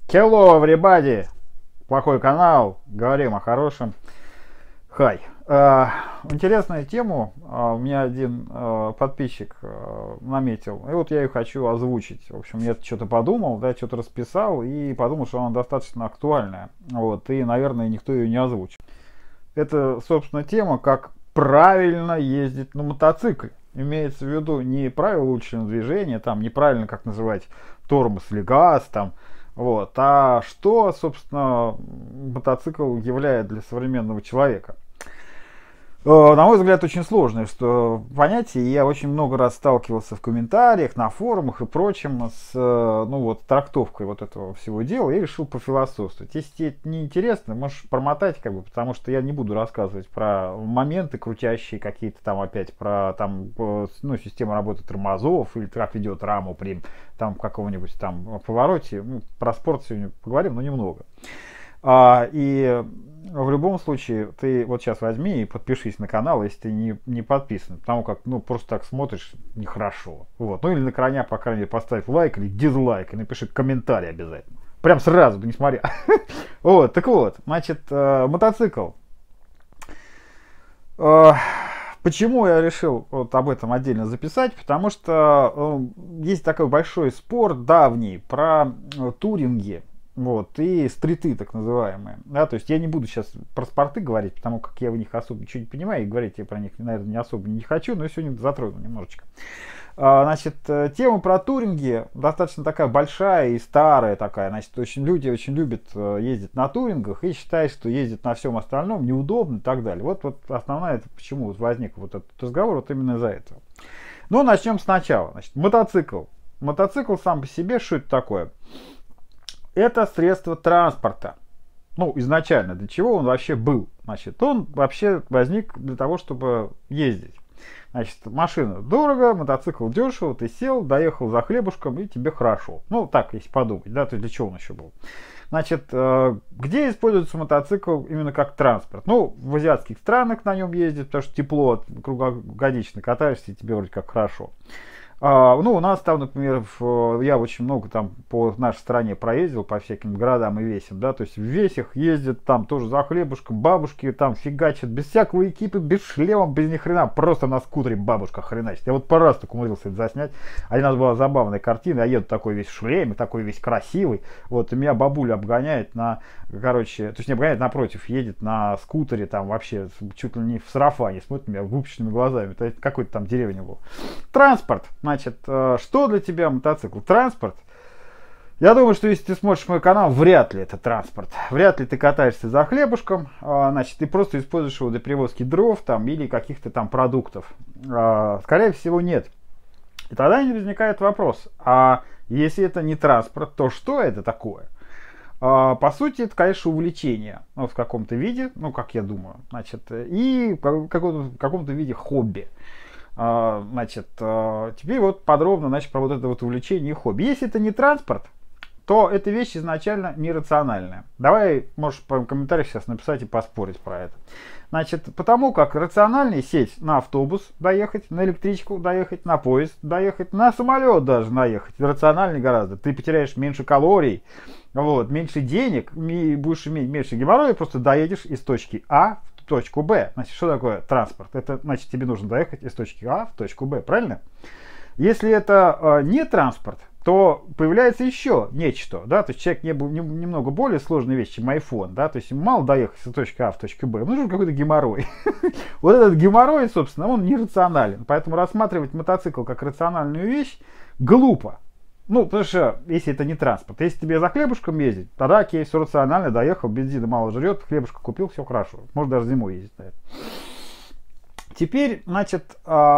Hello, everybody! Плохой канал, говорим о хорошем. Хай. Интересную тему у меня один подписчик наметил. И вот я ее хочу озвучить. В общем, я что-то подумал, да, что-то расписал и подумал, что она достаточно актуальная. Вот, и, наверное, никто ее не озвучит. Это, собственно, тема, как правильно ездить на мотоцикле. Имеется в виду не правила уличного движения, там неправильно, как называть, тормоз или газ, там, вот, а что, собственно, мотоцикл является для современного человека. На мой взгляд, очень сложное понятие, и я очень много раз сталкивался в комментариях, на форумах и прочем с трактовкой вот этого всего дела и решил пофилософствовать. Если тебе это не интересно, можешь промотать, потому что я не буду рассказывать про моменты крутящие какие-то там опять, про там, систему работы тормозов или как ведет раму при там каком-нибудь там повороте. Про спорт сегодня поговорим, но немного. И в любом случае, ты вот сейчас возьми и подпишись на канал, если ты не подписан. Потому как, просто так смотришь, нехорошо. Вот. Ну или на крайня, по крайней мере, поставь лайк или дизлайк и напиши комментарий обязательно. Прям сразу, да не смотря. Вот, так вот, значит, мотоцикл. Почему я решил вот об этом отдельно записать? Потому что есть такой большой спор давний про туринги. Вот, и стриты, так называемые. Да, то есть я не буду сейчас про спорты говорить, потому как я в них особо ничего не понимаю, и говорить я про них, наверное, не особо не хочу, но сегодня затрону немножечко. Значит, тема про туринги достаточно такая большая и старая такая. Значит, люди очень любят ездить на турингах и считают, что ездить на всем остальном неудобно и так далее. Вот основная, это почему возник вот этот разговор, вот именно из-за этого. Но начнем сначала. Значит, мотоцикл. Мотоцикл сам по себе, что это такое? Это средство транспорта. Изначально для чего он вообще был? Значит, он вообще возник для того, чтобы ездить. Значит, машина дорого, мотоцикл дешево, ты сел, доехал за хлебушком и тебе хорошо. Так, если подумать, да, то есть для чего он еще был? Значит, где используется мотоцикл именно как транспорт? В азиатских странах на нем ездят, потому что тепло, круглогодично катаешься, и тебе вроде как хорошо. У нас там, например, я очень много там по нашей стране проездил, по всяким городам и весям, да, то есть в весях ездят там тоже за хлебушком, бабушки там фигачат, без всякого экипа, без шлема, без ни хрена, просто на скутере бабушка хреначит. Я вот пару раз так умудрился это заснять. Один раз была забавная картина, я еду такой весь в шлеме, такой весь красивый, вот, и меня бабуля обгоняет то есть не обгоняет, напротив, едет на скутере, там вообще чуть ли не в сарафане, смотрит на меня выпущенными глазами, это какой-то там деревня был. Транспорт. Значит, что для тебя мотоцикл? Транспорт? Я думаю, что если ты смотришь мой канал, вряд ли это транспорт. Вряд ли ты катаешься за хлебушком. Значит, ты просто используешь его для перевозки дров там, или каких-то там продуктов. Скорее всего, нет. И тогда возникает вопрос, а если это не транспорт, то что это такое? По сути, это, конечно, увлечение. В каком-то виде, как я думаю. Значит, и в каком-то виде хобби. Значит, теперь вот подробно, про вот это вот увлечение и хобби. Если это не транспорт, то эта вещь изначально нерациональная. Давай, можешь в комментариях сейчас написать и поспорить про это. Значит, потому как рациональнее сесть на автобус, доехать, на электричку доехать, на поезд доехать, на самолет даже доехать. Рациональнее гораздо. Ты потеряешь меньше калорий, вот, меньше денег, будешь иметь меньше геморроя, просто доедешь из точки А в точку Б. Значит, что такое транспорт? Это значит, тебе нужно доехать из точки А в точку Б, правильно? Если это не транспорт, то появляется еще нечто, да, то есть человек немного более сложная вещь, чем iPhone, да, то есть ему мало доехать с точки А в точку Б, нужен какой-то геморрой. Вот этот геморрой, собственно, он нерационален, поэтому рассматривать мотоцикл как рациональную вещь глупо. Потому что, если это не транспорт, если тебе за хлебушком ездить, тогда окей, все рационально, доехал, бензина мало жрет, хлебушка купил, все хорошо. Может даже зимой ездить, наверное. Теперь, значит,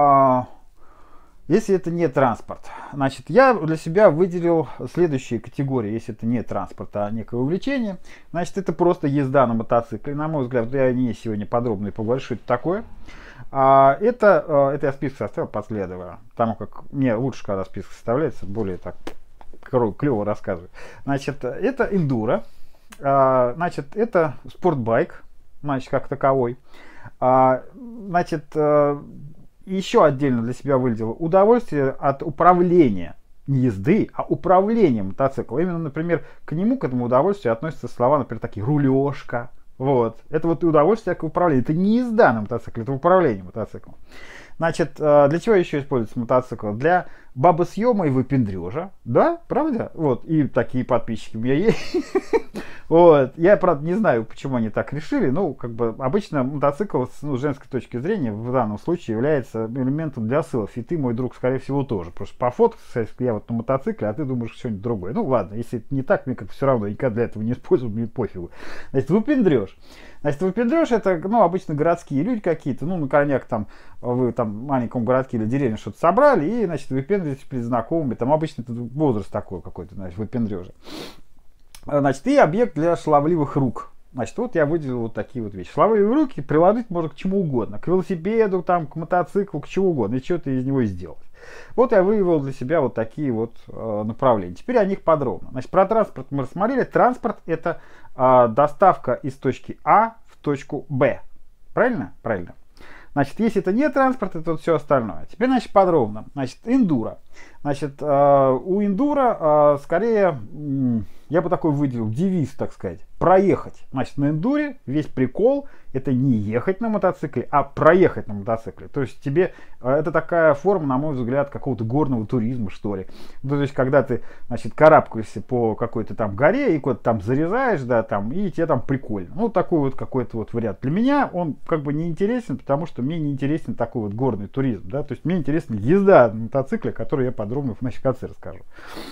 если это не транспорт, значит, я для себя выделил следующие категории, если это не транспорт, а некое увлечение. Значит, это просто езда на мотоцикле. На мой взгляд, я не сегодня подробно и поговорю, что это такое. Это я список составил последовательно, потому как мне лучше, когда список составляется, более так клево рассказываю. Значит, это эндуро, значит, это спортбайк, значит, как таковой. Значит, еще отдельно для себя выделил удовольствие от управления. не езды, а управления мотоциклом. Именно, например, к нему, к этому удовольствию относятся слова, например, такие рулежка. Вот. Это вот и удовольствие к управлению. Это не езда на мотоцикле, это управление мотоциклом. Значит, для чего еще используется мотоцикл? Для бабосъема и выпендрежа. Да, правда? Вот, и такие подписчики у меня есть. Вот. Я, правда, не знаю, почему они так решили. Ну, как бы, обычно мотоцикл с женской точки зрения в данном случае является элементом для селфи. И ты, мой друг, скорее всего, тоже. Потому что по фото, я вот на мотоцикле, а ты думаешь что-нибудь другое. Ну, ладно, если это не так, мне как все равно, я никогда для этого не использую, мне пофигу. Значит, выпендреж. Значит, выпендреж это, ну, обычно городские люди какие-то, ну, на корняк там, вы там в маленьком городке или деревне что-то собрали, и, значит, выпендрежетесь перед знакомыми, там обычно это возраст такой какой-то, значит, выпендрежа. Значит, и объект для шаловливых рук. Значит, вот я выделил вот такие вот вещи. Шаловливые руки приложить можно к чему угодно. К велосипеду, там, к мотоциклу, к чему угодно. И что-то из него сделать. Вот я выявил для себя вот такие вот направления. Теперь о них подробно. Значит, про транспорт мы рассмотрели. Транспорт это доставка из точки А в точку Б. Правильно? Правильно. Значит, если это не транспорт, это вот все остальное. Теперь, значит, подробно. Значит, эндуро. Значит, у эндуро скорее, я бы такой выделил девиз, так сказать, проехать. Значит, на эндуре весь прикол это не ехать на мотоцикле, а проехать на мотоцикле. То есть тебе это такая форма, на мой взгляд, какого-то горного туризма, что ли. Ну, то есть, когда ты, значит, карабкаешься по какой-то там горе и куда-то там зарезаешь, да, там, и тебе там прикольно. Ну, такой вот какой-то вот вариант. Для меня он как бы не интересен, потому что мне не интересен такой вот горный туризм, да. То есть мне интересна езда на мотоцикле, которую я подробно в конце расскажу.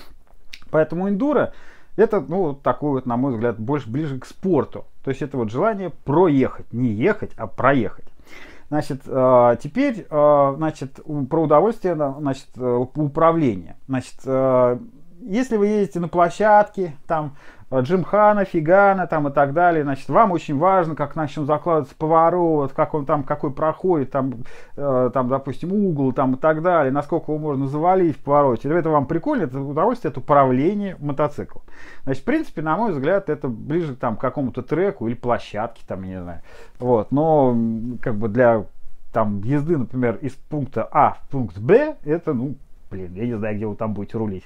Поэтому эндуро это, ну, такой вот, на мой взгляд, больше ближе к спорту. То есть это вот желание проехать, не ехать, а проехать. Значит, теперь, значит, про удовольствие, значит, управление. Значит, если вы едете на площадке, там, Джимхана, Фигана, там и так далее, значит, вам очень важно, как начнет закладываться поворот, как он там, какой проходит, там, допустим, угол, там и так далее, насколько его можно завалить в повороте. Это вам прикольно, это удовольствие, это управление мотоциклом. Значит, в принципе, на мой взгляд, это ближе там, к какому-то треку или площадке, там, я не знаю. Вот, но, как бы, для там, езды, например, из пункта А в пункт Б, это, ну, блин, я не знаю, где вы там будете рулить.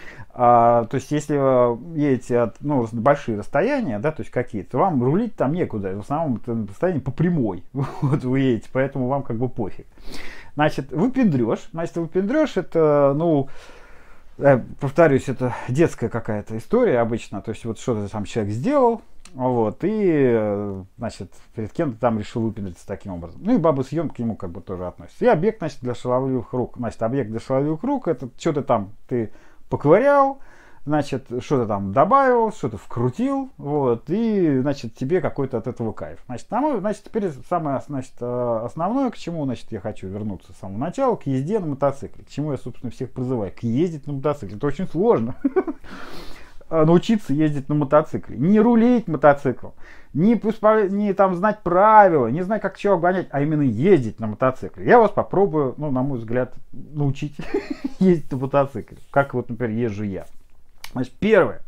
То есть, если вы едете от, ну, большие расстояния, да, то есть какие-то, то вам рулить там некуда. В основном это расстояние по прямой. Вот вы едете, поэтому вам как бы пофиг. Значит, выпендреж. Значит, выпендреж это, ну, повторюсь, это детская какая-то история обычно. То есть, вот что-то сам человек сделал, вот, и, значит, перед кем-то там решил выпендриться таким образом. Ну и бабосъем к нему как бы тоже относится. И объект, значит, для шаловливых рук. Значит, объект для шаловливых рук это что-то там ты поковырял, значит, что-то там добавил, что-то вкрутил, вот, и, значит, тебе какой-то от этого кайф. Значит, значит, теперь самое, значит, основное, к чему, значит, я хочу вернуться с самого начала, к езде на мотоцикле, к чему я, собственно, всех призываю, к ездить на мотоцикле. Это очень сложно. Научиться ездить на мотоцикле, не рулить мотоциклом, не там знать правила, не знать, как чего обгонять, а именно ездить на мотоцикле. Я вас попробую, ну, на мой взгляд, научить ездить на мотоцикле, как вот, например, езжу я. Значит, первое.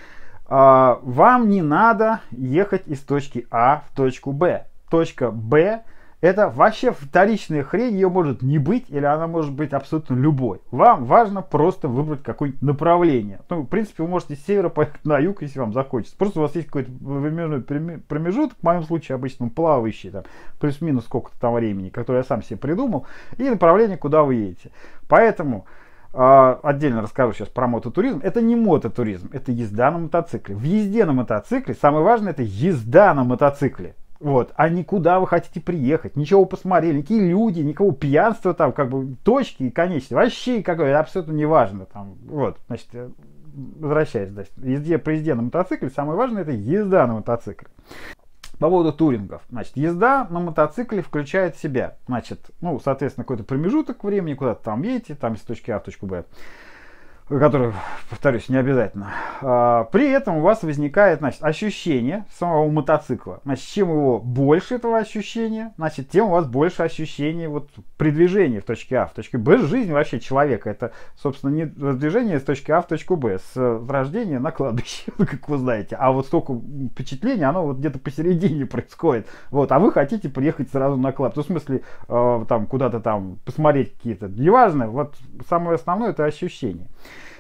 Вам не надо ехать из точки А в точку Б. Точка Б это вообще вторичная хрень, ее может не быть, или она может быть абсолютно любой. Вам важно просто выбрать какое-нибудь направление. Ну, в принципе, вы можете с севера поехать на юг, если вам захочется. Просто у вас есть какой-то временной промежуток, в моем случае обычно плавающий, там, плюс-минус сколько-то там времени, которое я сам себе придумал, и направление, куда вы едете. Поэтому отдельно расскажу сейчас про мототуризм. Это не мототуризм, это езда на мотоцикле. В езде на мотоцикле самое важное это езда на мотоцикле. Вот, а никуда вы хотите приехать, ничего посмотрели, никакие люди, никакого пьянства там, как бы, точки и конечности, вообще какое, абсолютно не важно там, вот, значит, возвращаясь, значит, при езде на мотоцикле, самое важное это езда на мотоцикле. По поводу турингов, значит, езда на мотоцикле включает в себя, значит, ну, соответственно, какой-то промежуток времени, куда-то там едете, там из точки А в точку Б, который, повторюсь, не обязательно. При этом у вас возникает, значит, ощущение самого мотоцикла. Значит, чем его больше этого ощущения, значит, тем у вас больше ощущений вот при движении в точке А в точке Б. Жизнь вообще человека это, собственно, не движение с точки А в точку Б, с рождения на кладбище, как вы знаете. А вот столько впечатлений, оно вот где-то посередине происходит. Вот, а вы хотите приехать сразу на кладбище. Ну, в смысле, там куда-то там посмотреть какие-то. Неважно, вот самое основное это ощущение.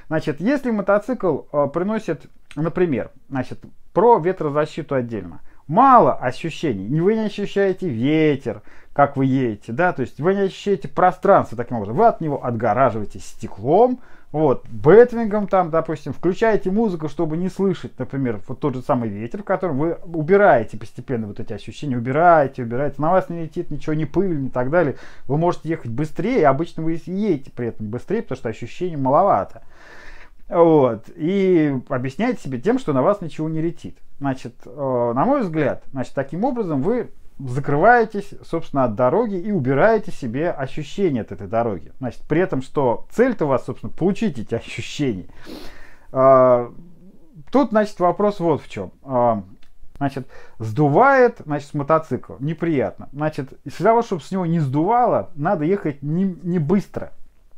Значит, если мотоцикл приносит, например, значит, про ветрозащиту отдельно. Мало ощущений. Вы не ощущаете ветер, как вы едете, да, то есть вы не ощущаете пространство таким образом. Вы от него отгораживаетесь стеклом, вот, бэтвингом там, допустим, включаете музыку, чтобы не слышать, например, вот тот же самый ветер, в котором вы убираете постепенно вот эти ощущения, убираете, на вас не летит ничего, не пыль, и так далее. Вы можете ехать быстрее, обычно вы едете при этом быстрее, потому что ощущений маловато. Вот, и объясняете себе тем, что на вас ничего не летит. Значит, на мой взгляд, значит, таким образом вы закрываетесь, собственно, от дороги и убираете себе ощущения от этой дороги. Значит, при этом, что цель-то у вас, собственно, получить эти ощущения. Тут, значит, вопрос вот в чем. Значит, сдувает, значит, с мотоцикла. Неприятно. Значит, для того, чтобы с него не сдувало, надо ехать не быстро.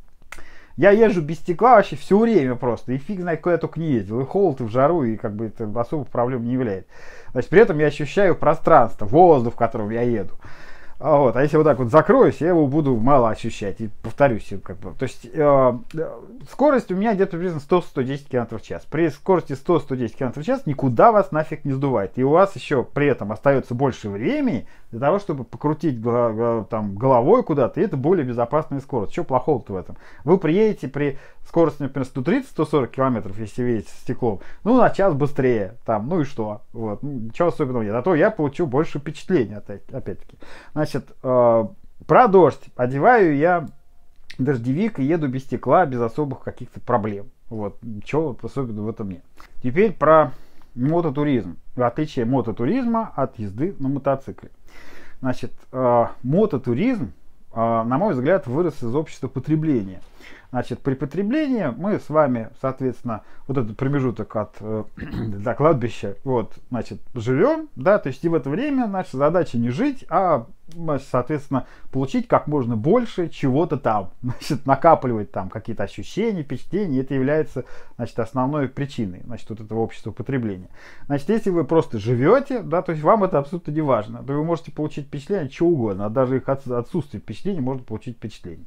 Я езжу без стекла вообще все время просто, и фиг знает, куда я только не ездил, и холод, и в жару, и как бы это особых проблем не является. Значит, при этом я ощущаю пространство, воздух, в котором я еду. Вот. А если вот так вот закроюсь, я его буду мало ощущать. И повторюсь, как бы. То есть скорость у меня где-то приблизно 100-110 км в час. При скорости 100-110 км в час никуда вас нафиг не сдувает. И у вас еще при этом остается больше времени для того, чтобы покрутить там, головой куда-то. И это более безопасная скорость. Что плохого-то в этом? Вы приедете при скорости, например, 130-140 км, если вы едете с стеклом, ну, на час быстрее. Там, ну и что? Вот. Ну, ничего особенного нет. А то я получу больше впечатлений, опять-таки. Значит, про дождь. Одеваю я дождевик и еду без стекла, без особых каких-то проблем. Вот. Ничего особенного в этом нет. Теперь про мототуризм. В отличие мототуризма от езды на мотоцикле. Значит, мототуризм, на мой взгляд, вырос из общества потребления. Значит, при потреблении мы с вами, соответственно, вот этот промежуток от до кладбища, вот, значит, живем, да, то есть и в это время наша задача не жить, а, соответственно, получить как можно больше чего-то там, значит, накапливать там какие-то ощущения, впечатления, и это является, значит, основной причиной, значит, вот этого общества потребления. Значит, если вы просто живете, да, то есть вам это абсолютно не важно, то вы можете получить впечатление чего угодно, а даже их отсутствие впечатлений можно получить впечатление.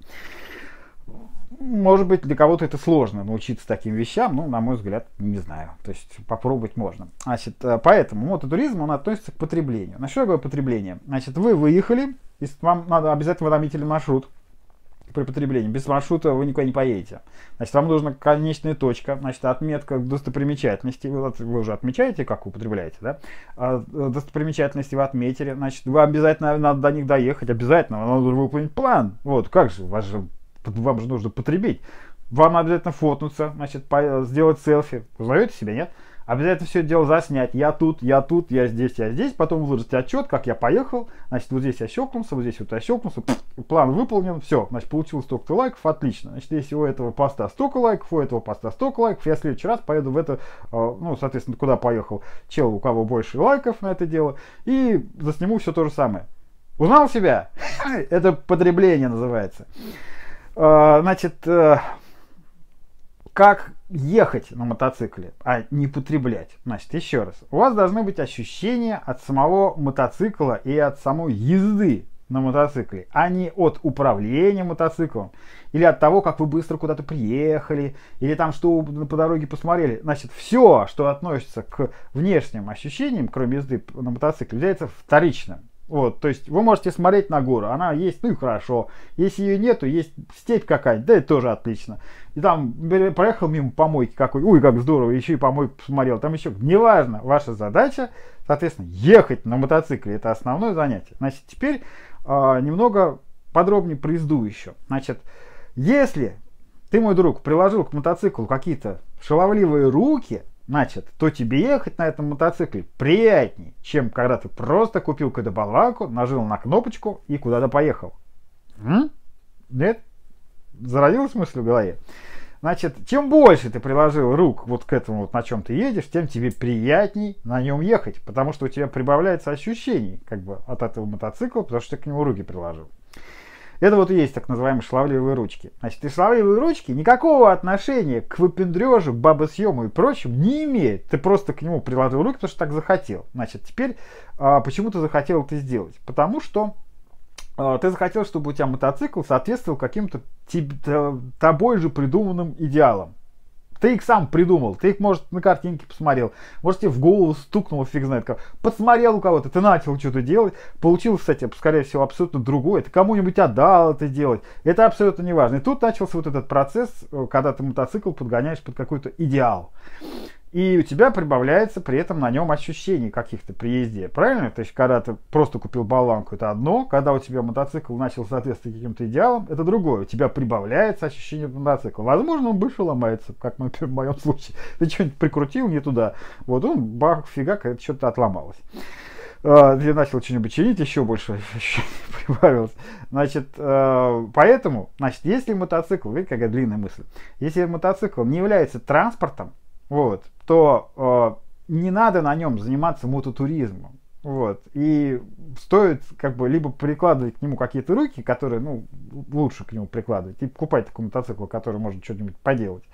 Может быть, для кого-то это сложно научиться таким вещам, но, на мой взгляд, не знаю. То есть попробовать можно. Значит, поэтому мототуризм, он относится к потреблению. Значит, что такое потребление? Значит, вы выехали, и вам надо обязательно наметили маршрут при потреблении. Без маршрута вы никуда не поедете. Значит, вам нужна конечная точка, значит, отметка достопримечательностей. Вы уже отмечаете, как вы употребляете, да? Достопримечательности вы отметили. Значит, вы обязательно надо до них доехать. Обязательно. Вам нужно выполнить план. Вот, как же, вам же нужно потребить. Вам обязательно фотнуться, значит, сделать селфи. Узнаете себя, нет? Обязательно все это дело заснять. Я тут, я здесь, я здесь. Потом выложить отчет, как я поехал. Значит, вот здесь я щелкнулся, вот здесь вот я щелкнулся. План выполнен, все. Значит, получилось столько-то лайков, отлично. Значит, если у этого поста столько лайков, у этого поста столько лайков, я в следующий раз поеду в это, ну, соответственно, куда поехал чел, у кого больше лайков на это дело. И засниму все то же самое. Узнал себя? Это потребление называется. Значит, как ехать на мотоцикле, а не потреблять? Значит, еще раз. У вас должны быть ощущения от самого мотоцикла и от самой езды на мотоцикле, а не от управления мотоциклом, или от того, как вы быстро куда-то приехали, или там что вы по дороге посмотрели. Значит, все, что относится к внешним ощущениям, кроме езды на мотоцикле, является вторичным. Вот, то есть вы можете смотреть на гору, она есть, ну и хорошо. Если ее нету, есть степь какая-то, да, это тоже отлично. И там проехал мимо помойки какой, ой, как здорово, еще и помойку посмотрел. Там еще, неважно, ваша задача, соответственно, ехать на мотоцикле, это основное занятие. Значит, теперь немного подробнее про езду еще. Значит, если ты, мой друг, приложил к мотоциклу какие-то шаловливые руки, значит, то тебе ехать на этом мотоцикле приятней, чем когда ты просто купил какую-то болванку, нажал на кнопочку и куда-то поехал. Нет? Зародилась мысль в голове? Значит, чем больше ты приложил рук вот к этому, вот на чем ты едешь, тем тебе приятней на нем ехать, потому что у тебя прибавляется ощущений как бы от этого мотоцикла, потому что ты к нему руки приложил. Это вот и есть так называемые шаловливые ручки. Значит, и шаловливые ручки никакого отношения к выпендрежу, к бабосъему и прочим не имеют. Ты просто к нему приложил руки, потому что так захотел. Значит, теперь почему ты захотел это сделать? Потому что ты захотел, чтобы у тебя мотоцикл соответствовал каким-то тобой же придуманным идеалам. Ты их сам придумал, ты их, может, на картинке посмотрел, может, тебе в голову стукнуло, фиг знает как. Подсмотрел у кого-то, ты начал что-то делать, получилось, кстати, скорее всего, абсолютно другое. Ты кому-нибудь отдал это делать. Это абсолютно не важно. И тут начался вот этот процесс, когда ты мотоцикл подгоняешь под какой-то идеал. И у тебя прибавляется при этом на нем ощущений каких-то при езде. Правильно? То есть, когда ты просто купил болванку, это одно. Когда у тебя мотоцикл начал соответствовать каким-то идеалам, это другое. У тебя прибавляется ощущение мотоцикла. Возможно, он больше ломается, как в моем случае. Ты что-нибудь прикрутил не туда. Вот он, бах, фигак, это что-то отломалось. Я начал что-нибудь чинить, еще больше прибавилось. Значит, поэтому, значит, если мотоцикл, видите, какая длинная мысль. Если мотоцикл не является транспортом, вот, то не надо на нем заниматься мототуризмом. Вот. И стоит как бы либо прикладывать к нему какие-то руки, которые, ну, лучше к нему прикладывать, и покупать такой мотоцикл, который можно что-нибудь поделать.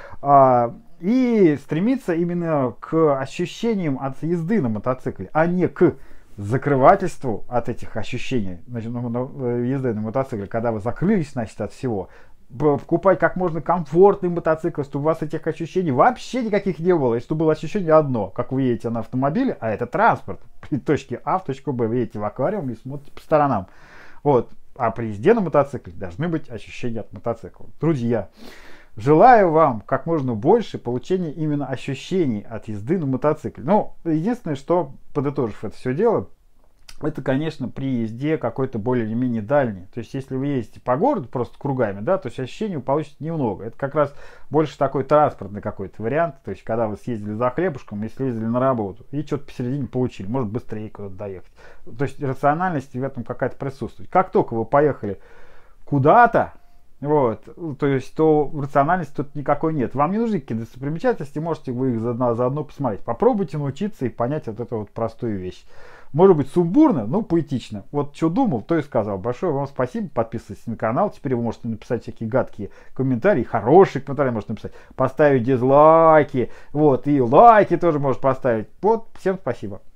И стремиться именно к ощущениям от езды на мотоцикле, а не к закрывательству от этих ощущений, значит, езды на мотоцикле, когда вы закрылись, значит, от всего. Покупать как можно комфортный мотоцикл, чтобы у вас этих ощущений вообще никаких не было, и чтобы было ощущение одно, как вы едете на автомобиле, а это транспорт. При точке А в точку Б вы едете в аквариум и смотрите по сторонам. Вот. А при езде на мотоцикле должны быть ощущения от мотоцикла. Друзья, желаю вам как можно больше получения именно ощущений от езды на мотоцикле. Ну, единственное, что, подытожив это все дело, это, конечно, при езде какой-то более-менее дальний. То есть, если вы ездите по городу просто кругами, да, то есть ощущений вы получите немного. Это как раз больше такой транспортный какой-то вариант. То есть, когда вы съездили за хлебушком и съездили на работу, и что-то посередине получили, может быстрее куда-то доехать. То есть, рациональность в этом какая-то присутствует. Как только вы поехали куда-то, вот, то есть, то рациональности тут никакой нет. Вам не нужны какие-то достопримечательности, можете вы их заодно посмотреть. Попробуйте научиться и понять вот эту вот простую вещь. Может быть сумбурно, но поэтично. Вот что думал, то и сказал. Большое вам спасибо. Подписывайтесь на канал. Теперь вы можете написать всякие гадкие комментарии. Хорошие комментарии можете написать. Поставить дизлайки. Вот. И лайки тоже можете поставить. Вот. Всем спасибо.